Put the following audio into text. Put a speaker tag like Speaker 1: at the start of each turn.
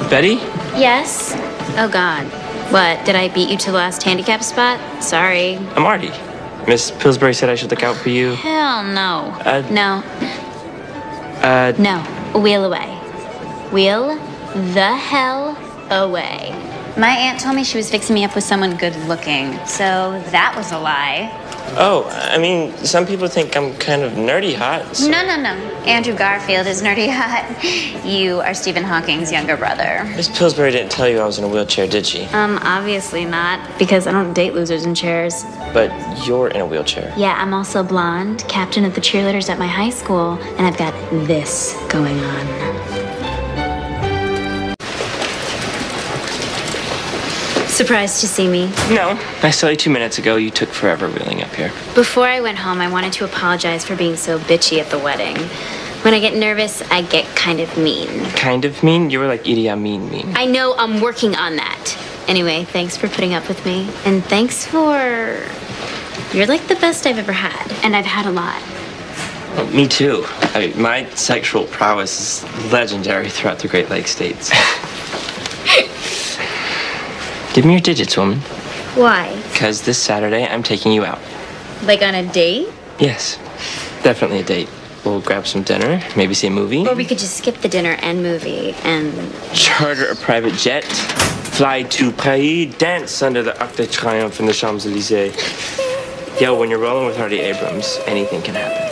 Speaker 1: Betty?
Speaker 2: Yes? Oh, God. What, did I beat you to the last handicap spot? Sorry.
Speaker 1: I'm Artie. Miss Pillsbury said I should look out for you.
Speaker 2: Hell no. No. No. Wheel away. Wheel the hell away. My aunt told me she was fixing me up with someone good looking, so that was a lie.
Speaker 1: Oh, I mean, some people think I'm kind of nerdy hot. So...
Speaker 2: No. Andrew Garfield is nerdy hot. You are Stephen Hawking's younger brother.
Speaker 1: Miss Pillsbury didn't tell you I was in a wheelchair, did she?
Speaker 2: Obviously not, because I don't date losers in chairs.
Speaker 1: But you're in a wheelchair.
Speaker 2: Yeah, I'm also blonde, captain of the cheerleaders at my high school, and I've got this going on. Surprised to see me?
Speaker 1: No. I saw you 2 minutes ago. You took forever wheeling up here.
Speaker 2: Before I went home, I wanted to apologize for being so bitchy at the wedding. When I get nervous, I get kind of mean.
Speaker 1: Kind of mean? You were like Idi Amin mean.
Speaker 2: I know, I'm working on that. Anyway, thanks for putting up with me. And thanks for... You're like the best I've ever had. And I've had a lot.
Speaker 1: Well, me too. My sexual prowess is legendary throughout the Great Lakes states. Give me your digits, woman.
Speaker 2: Why?
Speaker 1: Because this Saturday, I'm taking you out.
Speaker 2: Like on a date?
Speaker 1: Yes. Definitely a date. We'll grab some dinner, maybe see a movie.
Speaker 2: Or we could just skip the dinner and movie and...
Speaker 1: Charter a private jet, fly to Paris, dance under the Arc de Triomphe in the Champs-Élysées. Yo, when you're rolling with Hardy Abrams, anything can happen.